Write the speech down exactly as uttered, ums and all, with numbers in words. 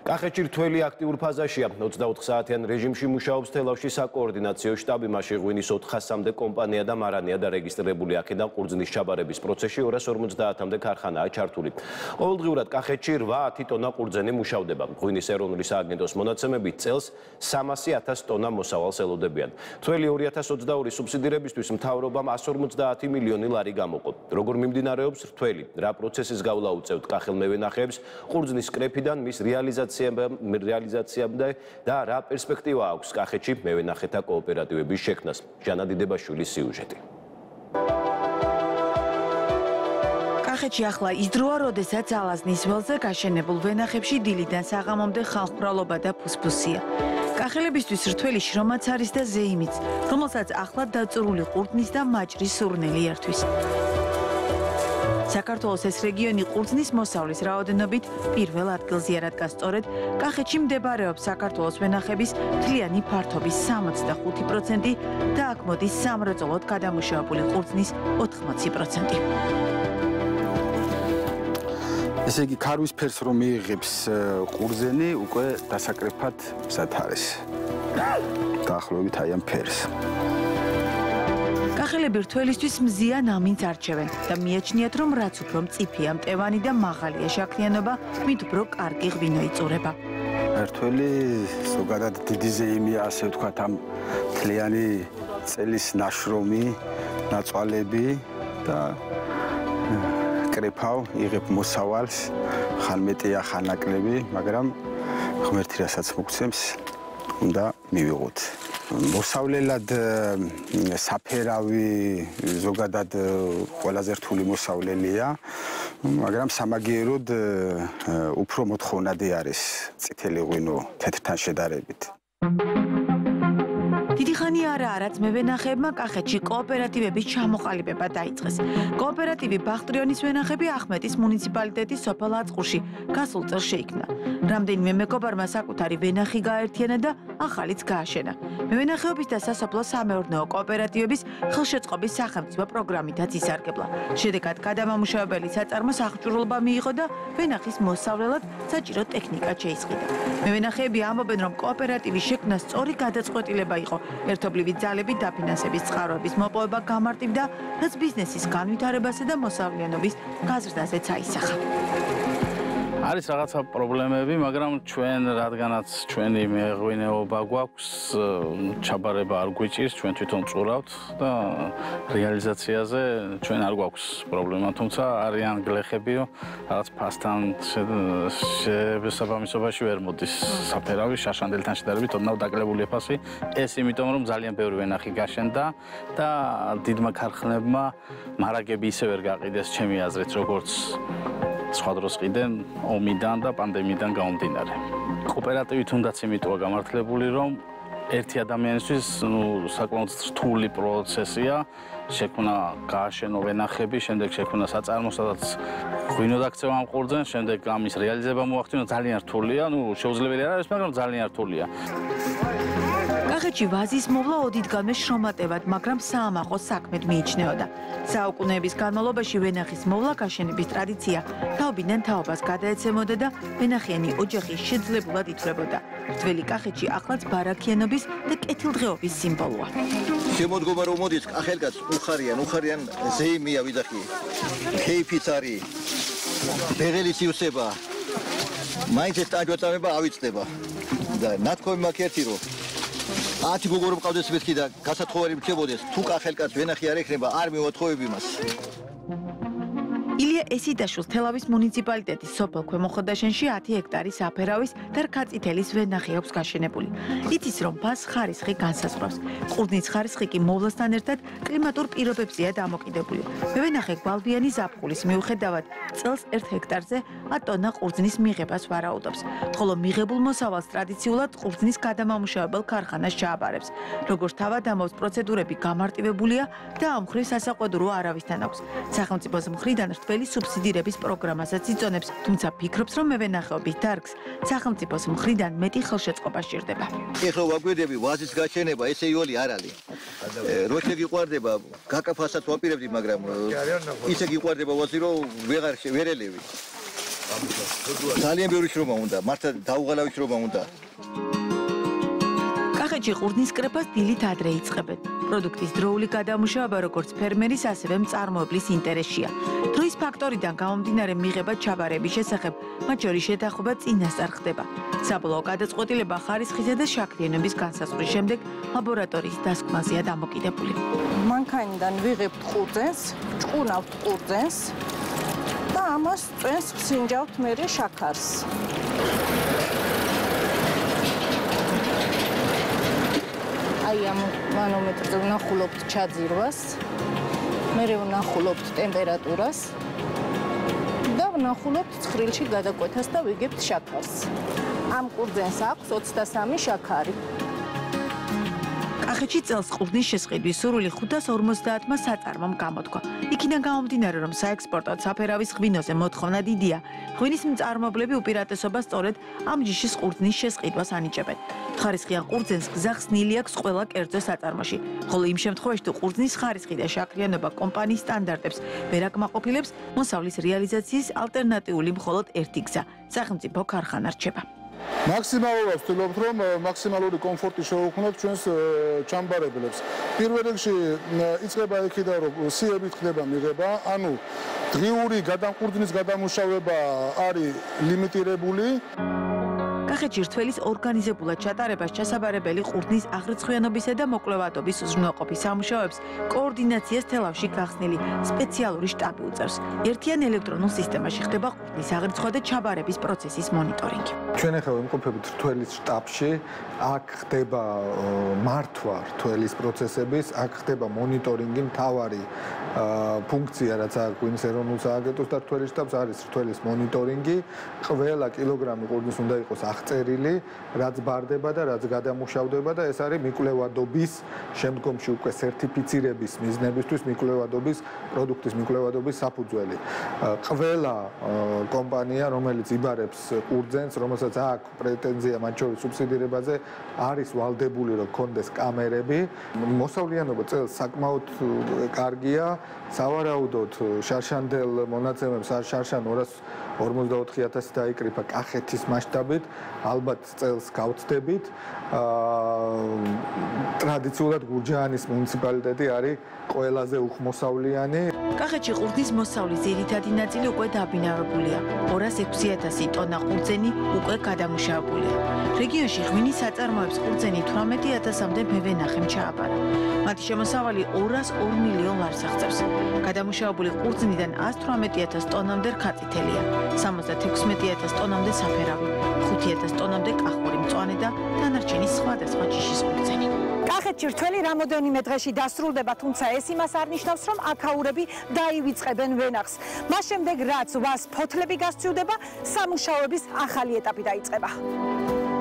კახეთში რთველი აქტიურ ფაზაშია. ოცდაოთხ საათიან რეჟიმში მუშაობს თელავში საკოორდინაციო შტაბი, მაშინ ღვინის ოთხასამდე კომპანია და მარანია და რეგისტრირებული აქედან ყურძნის ჩაბარების პროცესში ორას ორმოცდაათამდე ქარხანაა ჩართული. ყოველდღიურად კახეთში რვაათი ტონა ყურძენი მუშავდება. ღვინის ეროვნული სააგენტოს მონაცემებით წელს სამასი ათას ტონა მოსავალს ელოდებიან. თველი ორი ათას ოცდაორი სუბსიდირებისთვის მთავრობამ ასი ორმოცდაათი მილიონი ლარი გამოყო. როგორ მიმდინარეობს რთველი, რა პროცესის გავლა უწევთ კახელ მევენახეებს ყურძნის კრეფიდან მის რეალიზაციამდე და რა პერსპექტივა აქვს კახეთში მევენახეთა კოოპერატივების შექმნას. ჟანა დიდებაშვილის სიუჟეტი. კახეთში ახლა ის დროა, როდესაც ალაზნის ველზე გაშენებულ ვენახებში დილიდან საღამომდე ხალხმრავლობა და ფუსფუსია. კახელებისთვის რთველი შრომაც არის და ზეიმიც, რომელსაც ახლა დაწურული ყურძნის და მაჭრის სურნელი ერთვის. საქართველოს ეს რეგიონი ყურძნის მოსავლის რაოდენობით პირველ ადგილზეა, რადგან სწორედ კახეთში მდებარეობს საქართველოს ვენახების მთლიანი ფართობის სამოცდახუთი პროცენტი და აქ მოდის სამრეწველოდ გადამუშავებული ყურძნის ოთხმოცი პროცენტი. ესე იგი, ქარვის ფერს რომ მიიღებს ყურძენი, უკვე დასაკრეფად მზად არის. დაახლოებით აი ამ ფერს. კახელები რთველისთვის მზიან ამინს არჩევენ და მიაჩნიათ, რომ რაც უფრო მწიფია მტევანი და მაღალია შაქრიანობა, მით უფრო კარგი ღვინო იწურება. რთველი ზოგადად დიდი ზეიმია, ასე ვთქვათ, ამ მთლიანი წელის ნაშრომი, ნაწვალები და კრეფავ, იღებ მოსავალს, ხანმეტია ხანაკლები, მაგრამ ღმერთი რასაც მოგცემს, უნდა მივიღოთ. მოსავლელად საფერავი ზოგადად ყველაზე რთული მოსავლელია, მაგრამ სამაგიეროდ უფრო მოთხოვნადი არის წითელი ღვინო თეთრთან შედარებით. დიდი ხანი არა, რაც მევენახეებმა კახეთში კოოპერატივების ჩამოყალიბება დაიწყეს. კოოპერატივი ბახტრიონის ვენახები ახმეტის მუნიციპალიტეტის სოფელ აწყურში გასულ წელს შეიქმნა. რამდენიმე მეგობარმა საკუთარი ვენახი გააერთიანა და ახალიც გააშენა. მევენახეობის და სასოფლო სამეურნეო კოოპერატივების ხელშეწყობის სახელმწიფო პროგრამითაც ისარგებლა. შედეგად გადამამუშავებელი საწარმოს აღჭურვილობა მიიღო და ვენახის მოსავლელად საჭირო ტექნიკა შეისყიდა. მევენახეები ამბობენ, რომ კოოპერატივის შექმნა სწორი გადაწყვეტილება იყო. ერთობლივი ძალებით დაფინანსების წყაროების მოპოვება გამარტივდა, რაც ბიზნესის განვითარებასა და მოსავლიანობის გაზრდაზეც აისახა. არის რაღაცა პრობლემები, მაგრამ ჩვენ რადგანაც ჩვენი მეღვინეობა გვაქვს, ჩაბარება არ გვიჭირს, ჩვენ თვითონ წურავთ და რეალიზაციაზე ჩვენ არ გვაქვს პრობლემა, თუმცა არიან გლეხები, რაღაც ფასთან შესაბამისობაში ვერ მოდის საფერავი, შაშანდილთან შედარებით ოდნავ დაკლებულია ფასი. ეს იმიტომ, რომ ძალიან ბევრი ვენახი გაშენდა და დიდმა ქარხნებმა მარაგები ისე ვერ გაყიდეს, ჩემი აზრით, როგორც სხვა დროს ყიდენ ომიდან და პანდემიიდან გამომდინარე. კოოპერატივი თუნდაც იმიტოა გამართლებული, რომ ერთი ადამიანისთვის საკმაოდ რთული პროცესია, შექმნა გააშენო ვენახები, შემდეგ შექმნა საწარმო, სადაც ღვინო დაქცევა ამ ყურძენს, შემდეგ ამის რეალიზება მოახდინო, ძალიან რთულია, ნუ შეუძლებელი არ არის, მაგრამ ძალიან რთულია. კახეთში ვაზის მოვლა ოდითგანვე შრომატევად, მაგრამ საამაყო საქმედ მიიჩნეოდა. საუკუნეების განმავლობაში ვენახის მოვლა გაშენების ტრადიცია თაობიდან თაობას გადაეცემოდა და ვენახიანი ოჯახი შეძლებულად ითვლებოდა. რთველი კახეთში ახლაც ბარაქიანობის და კეთილდღეობის სიმბოლოა. შემოდგომა რომ მოდის კახელკაც უხარიან, უხარიან ზეიმია ვიძახი. ქეიფიც არის. ბეღელის იუსება. მაინც ეს ტაჯვაწამება ავიწდება. და ნათქვამი მაქვს ერთი რომ ათი გოგო რომ ყავდეს მეთქი და გასათხოვარი მრჩებოდეს, თუ კახელკაც ვენახი არ ექნება, არ მივათხოვები მას. ილია ესიდაშვილს თელავის მუნიციპალიტეტის სოფელ ქვემოხოდაშენში ათი ჰექტარი საფერავის და რქაწითელის ვენახი აქვს გაშენებული. იცის, რომ ფას ხარისხი განსაზღვრავს. ყურძნის ხარისხი კი მოვლასთან ერთად კლიმატურ პირობებზეა დამოკიდებული. მევენახე გვალვიანი ზაფხულის მიუხედავად წელს ერთ ჰექტარზე ათ ტონა ყურძნის მიღებას ვარაუდობს, ხოლო მიღებულ მოსავალს ტრადიციულად ყურძნის გადამამუშავებელ ქარხანას ჩააბარებს. როგორც თავად ამბობს, პროცედურები გამარტივებულია და ამ მხრივ სასაყვედურო არავისთან აქვს. სახელმწიფოს მხრიდან რთველი სუბსიდირების პროგრამასაც იწონებს, თუმცა ფიქრობს, რომ მევენახეობის დარგს სახელმწიფოს მხრიდან მეტი ხელშეწყობა სჭირდება. ეხლა ვაგვედები ვაზის გაჩენება, ესე იოლი არ არის. როჩე გიყვარდება, გაკაფასაც ვაპირებდი, მაგრამ ისე გიყვარდება ვაზი, რომ ვეღარ ვერ ელევი. ძალიან ბევრი შრომა უნდა, მართლა დაუღალავი შრომა უნდა. კახეთში ყურძნის კრეფას დილით ადრე იწყებენ. პროდუქტის დროული გადამუშავება როგორც ფერმერის, ასევე მწარმოებლის ინტერესშია. დროის ფაქტორიდან გამომდინარე მიღება ჩაბარების შესახებ, მათ შორის შეთანხმება წინასწარ ხდება. საბოლოო გადაწყვეტილება ხარისხისა და შაქრიანობის განსაზღვრის შემდეგ ლაბორატორიის დასკვნაზეა დამოკიდებული. მანქანიდან ვიღებთ ყურძენს, ჭყუნავთ ყურძენს და ამას წვენს ვსინჯავთ მერე შაქარს. აი ამ მანომეტრზე ვნახულობთ ჩაძირვას, მერე ვნახულობთ ტემპერატურას და ვნახულობთ ცხრილში გადაკვეთას და ვიგებთ შაქარს. ამ ყურძენს აქვს ოცდასამი შაქარი. კახეთში წელს ყურძნის შესყიდვის სურვილი ხუთას ორმოცდაათმა საწარმომ გამოთქვა. იქიდან გამომდინარე, რომ საექსპორტოდ საფერავის ღვინოზე მოთხოვნა დიდია, ღვინის მწარმოებლები უპირატესობას სწორედ ამ ჯიშის ყურძნის შესყიდვას ანიჭებენ. ხარისხიან ყურძენს გზა ხსნილი აქვს ყველა კერძო საწარმოში, ხოლო იმ შემთხვევაში, თუ ყურძნის ხარისხი და შაქრიანობა კომპანიის სტანდარტებს ვერ აკმაყოფილებს, მოსავლის რეალიზაციის ალტერნატიული მხოლოდ ერთი გზა სახელმწიფო ქარხანა რჩება. მაქსიმალურად ვცდილობთ, რომ მაქსიმალური კომფორტი შევუქმნათ ჩვენს ჩამბარებლებს. პირველ რიგში იწყება იქიდან, რომ სიებით ხდება მიღება, ანუ დღიური გადამყურძნის გადამუშავება არის ლიმიტირებული. კახეთში რთველის ორგანიზებულად ჩატარებას ჩასაბარებელი ყურძნის აღრიცხვიანობისა და მოკვლევადობის უზრუნველყოფის სამუშაოებს კოორდინაციას თელავში გახსნილი სპეციალური შტაბი უწევს. ერთიან ელექტრონულ სისტემაში ხდება ყურძნის აღრიცხვა და ჩაბარების პროცესის მონიტორინგი. ჩვენ ახლა ვიმყოფებით რთველის შტაბში, აქ ხდება მართვა რთველის პროცესების, აქ ხდება მონიტორინგი, მთავარი ფუნქცია, რაც აქვს ღვინის ეროვნულ სააგენტოს და რთველის შტაბს არის რთველის მონიტორინგი. ყველა კილოგრამი ყურძნის უნდა იყოს აღწერილი, რაც ბარდება და რაც გადამუშავდება და ეს არის მიკვლევადობის, შემდგომში უკვე სერტიფიცირების მიზნებისთვის მიკვლევადობის, პროდუქტის მიკვლევადობის საფუძველი. ყველა კომპანია, რომელიც იბარებს ყურძენს, რომელსაც აქვს პრეტენზია მათ შორის სუბსიდირებაზე, არის ვალდებული, რომ კონდეს კამერები. მოსავლიანობა წელს საკმაოდ კარგია, სავარაუდოდ შარშანდელ მონაცემებს არ შარშან ორას ორმოცდაოთხი ათასი დაიკრიფა კახეთის მასშტაბით, ალბათ წელს გავწდებით. ტრადიციულად გურჯაანის მუნიციპალიტეტი არის ყველაზე უხმოსავლიანი. კახეთში ყურძნის მოსავლის ძირითადი ნაწილი უკვე დაბინავებულია. ორას ექვსი ათასი ტონა ყურძენი უკვე გადამუშავებულია. რეგიონში ღვინის საწარმოებს ყურძენი თვრამეტი ათასამდე მევენახემ ჩააბარა. მათი შემოსავალი ორას ორ მილიონ ლარს აღწევს. გადამუშავებული ყურძნიდან ას თვრამეტი ათას ტონამდე რქაწითელია, სამოცდათექვსმეტი ათას ტონამდე საფერავი, ხუთი ათას ტონამდე კახური მწვანე და დანარჩენი სხვადასხვა ჯიშის ყურძენი. კახეთში რთველი რამოდენიმე დღეში დასრულდება, თუმცა ეს იმას არ ნიშნავს, რომ აქაურები დაივიწყებენ ვენახს. მას შემდეგ, რაც ვას ფოთლები გასწვდება, სამუშაოების ახალი ეტაპი დაიწყება.